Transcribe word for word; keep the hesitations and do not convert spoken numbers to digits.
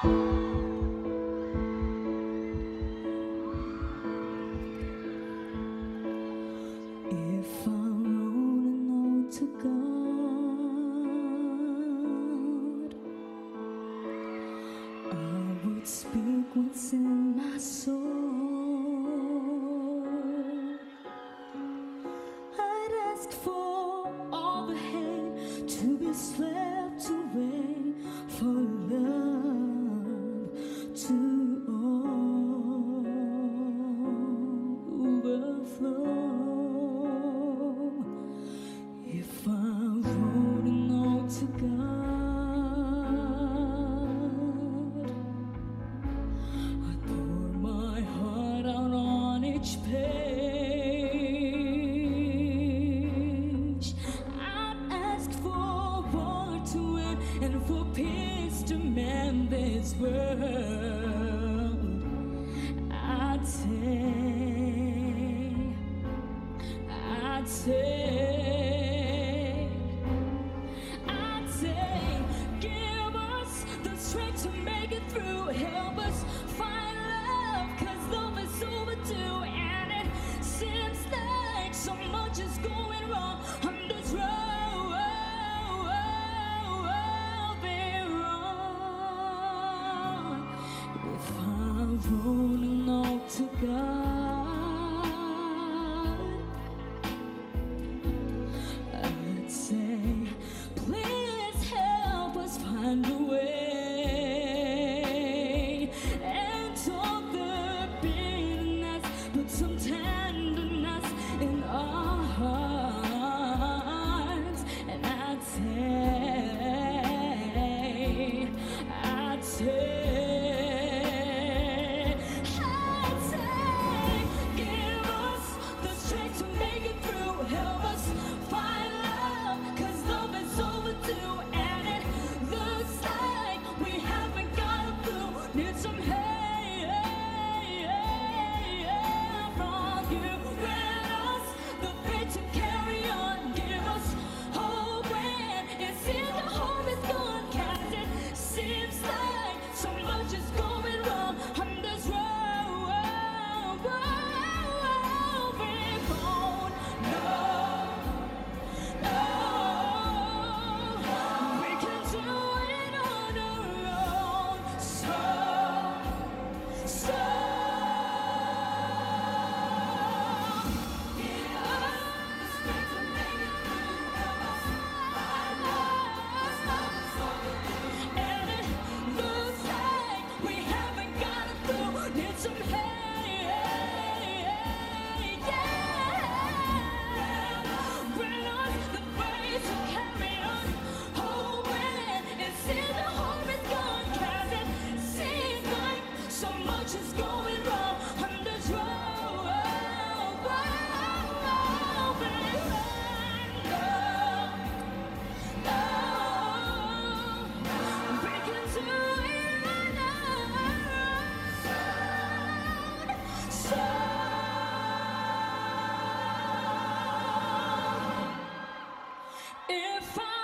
If I wrote a note to God, I would speak what's in my soul. I'd ask for all the hate to be swept away, for love to overflow. If I wrote a note to God, I'd pour my heart out on each page. I'd ask for war to win and for peace to mend this world. I'd say, I'd say, I'd say, give us the strength to make it through. Help us find love, 'cause love is overdue. And it seems like so much is going wrong on this road. If I wrote a note to God, I'd say, please help us find a way and talk the bitterness, put some tenderness in our hearts. And I'd say, I'd say, if I